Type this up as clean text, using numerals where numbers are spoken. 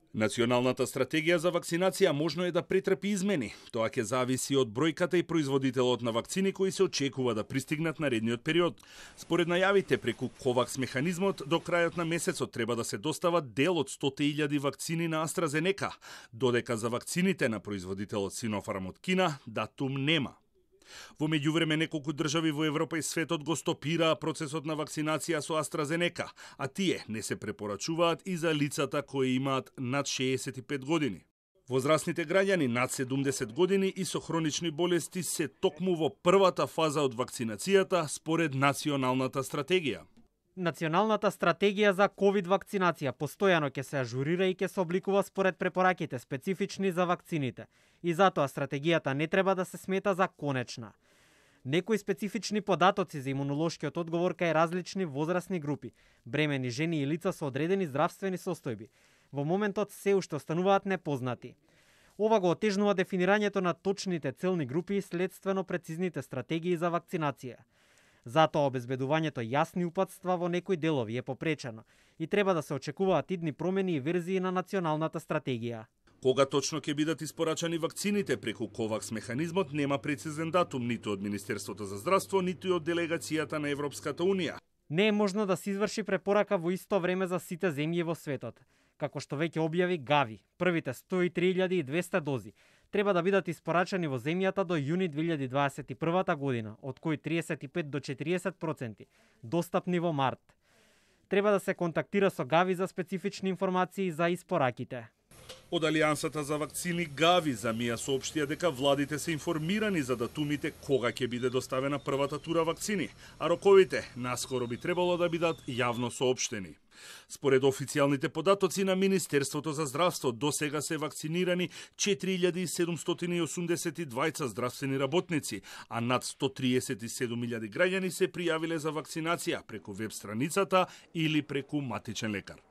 Националната стратегија за вакцинација можно е да претрпи измени. Тоа ќе зависи од бројката и производителот на вакцини кои се очекува да пристигнат наредниот период. Според најавите преку ковакс механизмот, до крајот на месецот треба да се достават дел од 100.000 вакцини на AstraZeneca, додека за вакцините на производителот Sinopharm од Кина датум нема. Во меѓувреме неколку држави во Европа и светот го стопираа процесот на вакцинација со AstraZeneca, а тие не се препорачуваат и за лицата кои имаат над 65 години. Возрастните граѓани над 70 години и со хронични болести се токму во првата фаза од вакцинацијата според националната стратегија. Националната стратегија за ковид вакцинација постојано ќе се ажурира и ќе се обликува според препораките специфични за вакцините. И затоа стратегијата не треба да се смета за конечна. Некои специфични податоци за имунолошкиот одговор кај различни возрастни групи, бремени жени и лица со одредени здравствени состојби, во моментот се уште остануваат непознати. Ова го отежнува дефинирањето на точните целни групи и следствено прецизните стратегии за вакцинација. Затоа обезбедувањето јасни упатства во некои делови е попречено и треба да се очекуваат идни промени и верзии на националната стратегија. Кога точно ќе бидат испорачани вакцините преку ковакс механизмот нема прецизен датум ниту од Министерството за здравство, ниту и од делегацијата на Европската унија. Не е можно да се изврши препорака во исто време за сите земји во светот, како што веќе објави Гави. Првите 103.200 дози треба да бидат испорачани во земјата до јуни 2021 година, од кои 35 до 40% достапни во март. Треба да се контактира со Гави за специфични информации за испораките. Од Алијансата за вакцини Гави за МИА соопштија дека владите се информирани за датумите кога ќе биде доставена првата тура вакцини, а роковите наскоро би требало да бидат јавно соопштени. Според официјалните податоци на Министерството за здравство, до сега се вакцинирани 4782 здравствени работници, а над 137.000 граѓани се пријавиле за вакцинација преку веб страницата или преку матичен лекар.